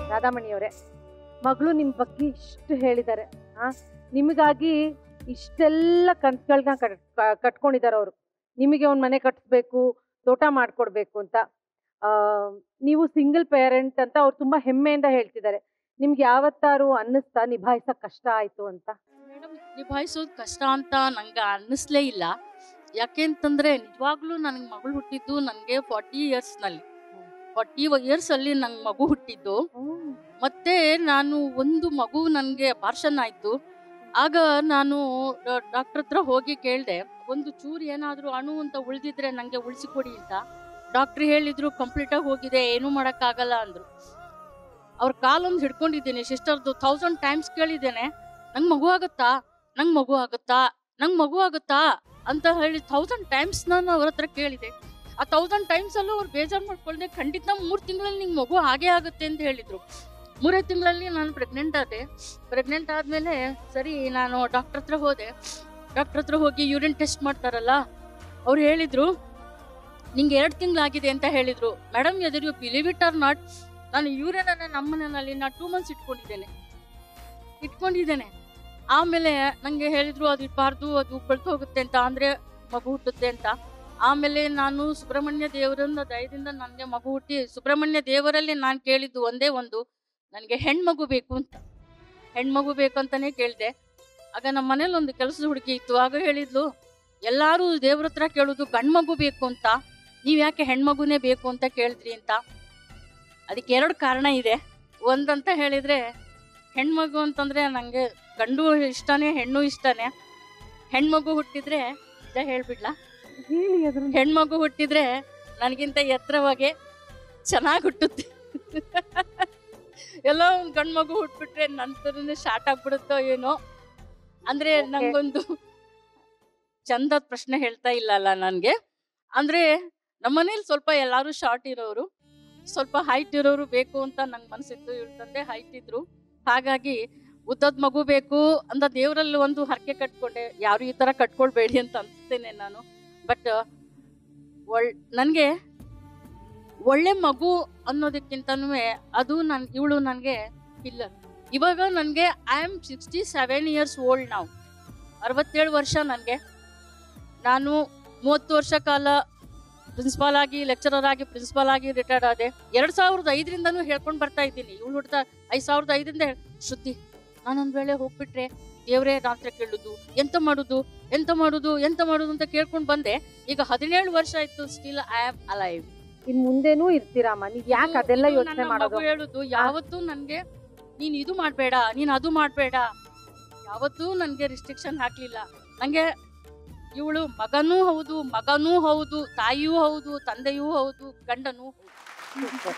ರಾಧಾಮಣಿಯವರೇ, ಮಗಳು ನಿಮ್ಮ ಬಗ್ಗೆ ಇಷ್ಟು ಹೇಳಿದ್ದಾರೆ. ನಿಮಗಾಗಿ ಇಷ್ಟೆಲ್ಲ ಕನ್ಸುಗಳನ್ನ ಕಟ್ಕೊಂಡಿದ್ದಾರೆ ಅವರು. ನಿಮಗೆ ಒಂದು ಮನೆ ಕಟ್ಟಿಸ್ಬೇಕು, ತೋಟ ಮಾಡ್ಕೊಡ್ಬೇಕು ಅಂತ. ನೀವು ಸಿಂಗಲ್ ಪೇರೆಂಟ್ ಅಂತ ಅವ್ರು ತುಂಬಾ ಹೆಮ್ಮೆಯಿಂದ ಹೇಳ್ತಿದ್ದಾರೆ. ನಿಮ್ಗೆ ಯಾವತ್ತಾರು ಅನ್ನಿಸ್ತಾ ನಿಭಾಯಿಸಕ್ ಕಷ್ಟ ಆಯ್ತು ಅಂತ? ಮೇಡಮ್, ನಿಭಾಯಿಸೋದು ಕಷ್ಟ ಅಂತ ನಂಗೆ ಅನ್ನಿಸ್ಲೇ ಇಲ್ಲ. ಯಾಕೆಂತಂದ್ರೆ ನಿಜವಾಗ್ಲೂ ನನಗೆ ಮಗಳು ಹುಟ್ಟಿದ್ದು ನನಗೆ 40 ಇಯರ್ಸ್ನಲ್ಲಿ. 40 ಇಯರ್ಸ್ ಅಲ್ಲಿ ನಂಗೆ ಮಗು ಹುಟ್ಟಿದ್ದು. ಮತ್ತೆ ನಾನು ಒಂದು ಮಗು ನನಗೆ ಅಪಾರ್ಷನ್ ಆಯ್ತು. ಆಗ ನಾನು ಡಾಕ್ಟರ್ ಹತ್ರ ಹೋಗಿ ಕೇಳಿದೆ, ಒಂದು ಚೂರು ಏನಾದರೂ ಅಣು ಅಂತ ಉಳಿದಿದ್ರೆ ನನಗೆ ಉಳಿಸಿಕೊಡಿ ಅಂತ. ಡಾಕ್ಟ್ರ್ ಹೇಳಿದ್ರು ಕಂಪ್ಲೀಟ್ ಆಗಿ ಹೋಗಿದೆ, ಏನೂ ಮಾಡೋಕ್ಕಾಗಲ್ಲ ಅಂದ್ರು. ಅವ್ರ ಕಾಲೊಂದು ಹಿಡ್ಕೊಂಡಿದ್ದೀನಿ, ಸಿಸ್ಟರ್ದು 1000 ಟೈಮ್ಸ್ ಕೇಳಿದ್ದೇನೆ, ನಂಗೆ ಮಗು ಆಗುತ್ತಾ, ನಂಗೆ ಮಗು ಆಗುತ್ತಾ, ನಂಗೆ ಮಗು ಆಗುತ್ತಾ ಅಂತ ಹೇಳಿ 1000 ಟೈಮ್ಸ್ ನಾನು ಅವ್ರ ಹತ್ರ ಕೇಳಿದೆ. ಆ 1000 ಟೈಮ್ಸಲ್ಲೂ ಅವ್ರು ಬೇಜಾರು ಮಾಡ್ಕೊಳ್ದೆ, ಖಂಡಿತ 3 ತಿಂಗಳಲ್ಲಿ ನಿಂಗೆ ಮಗು ಹಾಗೇ ಆಗುತ್ತೆ ಅಂತ ಹೇಳಿದ್ರು. 3 ತಿಂಗಳಲ್ಲಿ ನಾನು ಪ್ರೆಗ್ನೆಂಟ್ ಆದೆ. ಪ್ರೆಗ್ನೆಂಟ್ ಆದಮೇಲೆ ಸರಿ ನಾನು ಡಾಕ್ಟರ್ ಹತ್ರ ಹೋದೆ. ಡಾಕ್ಟರ್ ಹತ್ರ ಹೋಗಿ ಯೂರಿನ್ ಟೆಸ್ಟ್ ಮಾಡ್ತಾರಲ್ಲ, ಅವ್ರು ಹೇಳಿದ್ರು ನಿಂಗೆ 2 ತಿಂಗಳಾಗಿದೆ ಅಂತ ಹೇಳಿದ್ರು. Madam, whether you believe it or not, ನಾನು ಯೂರಿನನ್ನು ನಮ್ಮ ಮನೆಯಲ್ಲಿ ನಾನು 2 ಮಂತ್ಸ್ ಇಟ್ಕೊಂಡಿದ್ದೇನೆ. ಆಮೇಲೆ ನನಗೆ ಹೇಳಿದ್ರು ಅದು ಇರಬಾರ್ದು, ಅದು ಬೆಳ್ತು ಹೋಗುತ್ತೆ ಅಂತ, ಅಂದರೆ ಮಗು ಹುಟ್ಟುತ್ತೆ ಅಂತ. ಆಮೇಲೆ ನಾನು ಸುಬ್ರಹ್ಮಣ್ಯ ದೇವರಿಂದ ದಯದಿಂದ ನನಗೆ ಮಗು ಹುಟ್ಟಿ, ಸುಬ್ರಹ್ಮಣ್ಯ ದೇವರಲ್ಲಿ ನಾನು ಕೇಳಿದ್ದು ಒಂದೇ ಒಂದು, ನನಗೆ ಹೆಣ್ಮಗು ಬೇಕು ಅಂತ. ಹೆಣ್ಮಗು ಬೇಕು ಅಂತಲೇ ಕೇಳಿದೆ. ಆಗ ನಮ್ಮ ಮನೇಲಿ ಒಂದು ಕೆಲಸದ ಹುಡುಗಿ ಇತ್ತು. ಆಗ ಹೇಳಿದ್ಲು, ಎಲ್ಲರೂ ದೇವ್ರ ಹತ್ರ ಕೇಳೋದು ಗಂಡು ಮಗು ಬೇಕು ಅಂತ, ನೀವು ಯಾಕೆ ಹೆಣ್ಮಗುನೇ ಬೇಕು ಅಂತ ಕೇಳಿದ್ರಿ ಅಂತ. ಅದಕ್ಕೆ 2 ಕಾರಣ ಇದೆ. ಒಂದಂತ ಹೇಳಿದರೆ, ಹೆಣ್ಮಗು ಅಂತಂದರೆ ನನಗೆ ಗಂಡು ಇಷ್ಟನೇ ಹೆಣ್ಣು ಇಷ್ಟನೇ. ಹೆಣ್ಮಗು ಹುಟ್ಟಿದ್ರೆ ನಿಜ ಹೇಳ್ಬಿಡ್ಲಾ, ಹೆಣ್ಮಗು ಹುಟ್ಟಿದ್ರೆ ನನಗಿಂತ ಎತ್ತರವಾಗಿ ಚೆನ್ನಾಗಿ ಹುಟ್ಟುತ್ತೆ. ಎಲ್ಲೋ ಒಂದು ಗಂಡು ಮಗು ಹುಟ್ಬಿಟ್ರೆ ನಂತರನೇ ಶಾರ್ಟ್ ಆಗ್ಬಿಡುತ್ತೋ ಏನೋ. ಅಂದರೆ ನಂಗೊಂದು ಚಂದದ ಪ್ರಶ್ನೆ ಹೇಳ್ತಾ ಇಲ್ಲಲ್ಲ ನನಗೆ. ಅಂದರೆ ನಮ್ಮನೇಲಿ ಸ್ವಲ್ಪ ಎಲ್ಲರೂ ಶಾರ್ಟ್ ಇರೋರು, ಸ್ವಲ್ಪ ಹೈಟ್ ಇರೋರು ಬೇಕು ಅಂತ ನಂಗೆ ಮನಸ್ಸಿತ್ತು. ಇವಳ ತಂದೆ ಹೈಟ್ ಇದ್ರು, ಹಾಗಾಗಿ ಉದ್ದದ ಮಗು ಬೇಕು ಅಂತ ದೇವರಲ್ಲಿ ಒಂದು ಹರಕೆ ಕಟ್ಕೊಂಡೆ. ಯಾರು ಈ ಥರ ಕಟ್ಕೊಳ್ಬೇಡಿ ಅಂತ ಅನ್ಸ್ತೇನೆ ನಾನು. ಬಟ್ ನನಗೆ ಒಳ್ಳೆ ಮಗು ಅನ್ನೋದಕ್ಕಿಂತನೂ ಅದು ಇವಳು ನನಗೆ ಪಿಲ್ಲರ್. ಇವಾಗ ನನಗೆ ಐ ಆಮ್ 67 ಇಯರ್ಸ್ ಓಲ್ಡ್. ನಾವು 67 ವರ್ಷ ನನಗೆ. ನಾನು 30 ವರ್ಷ ಕಾಲ ಪ್ರಿನ್ಸಿಪಾಲ್ ಆಗಿ, ಲೆಕ್ಚರರ್ ಆಗಿ, ಪ್ರಿನ್ಸಿಪಾಲ್ ಆಗಿ ರಿಟೈರ್ಡ್ ಆದೆ. 2005ರಿಂದನೂ ಹೇಳ್ಕೊಂಡು ಬರ್ತಾ ಇದ್ದೀನಿ. ಇವಳು ಹುಡ್ತಾ 2005ರಿಂದ ಶ್ರುತಿ, ನಾನೊಂದು ವೇಳೆ ಹೋಗ್ಬಿಟ್ರೆ ದೇವರೇ ರಾತ್ರಿ ಕೇಳುದು, ಎಂತ ಮಾಡುದು ಅಂತ ಕೇಳ್ಕೊಂಡು ಬಂದೆ. ಈಗ 17 ವರ್ಷ ಆಯ್ತು, ಸ್ಟಿಲ್ ಐ ಆಮ್ ಅಲೈವ್. ಇನ್ ಮುಂದೇನೂ ಇರ್ತೀರಮ್ಮ, ನೀವ್ ಯಾಕೆ ಅದೆಲ್ಲ ಯೋಚನೆ ಮಾಡೋದು? ಹೇಳುದು ಯಾವತ್ತೂ ನನ್ಗೆ ನೀನ್ ಇದು ಮಾಡ್ಬೇಡ, ನೀನ್ ಅದು ಮಾಡ್ಬೇಡ, ಯಾವತ್ತೂ ನನ್ಗೆ ರಿಸ್ಟ್ರಿಕ್ಷನ್ ಹಾಕ್ಲಿಲ್ಲ. ನಂಗೆ ಇವಳು ಮಗನೂ ಹೌದು, ತಾಯಿಯೂ ಹೌದು, ತಂದೆಯೂ ಹೌದು, ಗಂಡನೂ ಹೌದು.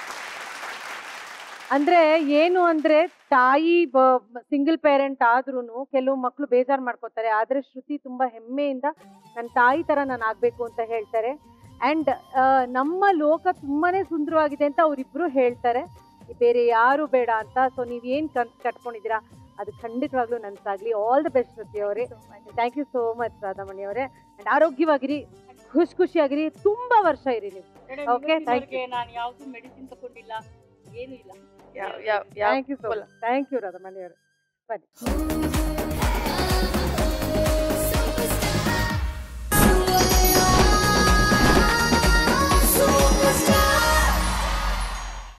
ಅಂದ್ರೆ ಏನು ಅಂದ್ರೆ, ತಾಯಿ ಸಿಂಗಲ್ ಪೇರೆಂಟ್ ಆದ್ರೂನು ಕೆಲವು ಮಕ್ಳು ಬೇಜಾರ್ ಮಾಡ್ಕೋತಾರೆ. ಆದ್ರೆ ಶ್ರುತಿ ತುಂಬಾ ಹೆಮ್ಮೆಯಿಂದ ನನ್ನ ತಾಯಿ ತರ ನಾನು ಆಗ್ಬೇಕು ಅಂತ ಹೇಳ್ತಾರೆ. ಅಂಡ್ ನಮ್ಮ ಲೋಕ ತುಂಬಾನೇ ಸುಂದರವಾಗಿದೆ ಅಂತ ಅವ್ರಿಬ್ರು ಹೇಳ್ತಾರೆ, ಬೇರೆ ಯಾರು ಬೇಡ ಅಂತ. ಸೊ ನೀವೇನ್ ಕಟ್ಕೊಂಡಿದ್ದೀರಾ ಅದು ಖಂಡಿತವಾಗ್ಲೂ ನನ್ಸಾಗ್ಲಿ. ಆಲ್ ದ ಬೆಸ್ಟ್ ಶ್ರುತಿ ಅವರೇ. Thank you so much Radhamani ಅವರೇ. ಅಂಡ್ ಆರೋಗ್ಯವಾಗಿರಿ, ಖುಷಿಯಾಗಿರಿ, ತುಂಬಾ ವರ್ಷ ಇರಿ ನೀವು. Okay, thank you. ನಾನು ಯಾವ್ದು ಮೆಡಿಸಿನ್ ತಗೊಂಡಿಲ್ಲ, ಏನೂ ಇಲ್ಲ. Thank you so much. Thank you Radhamani ಅವರೇ. ಬನ್ನಿ.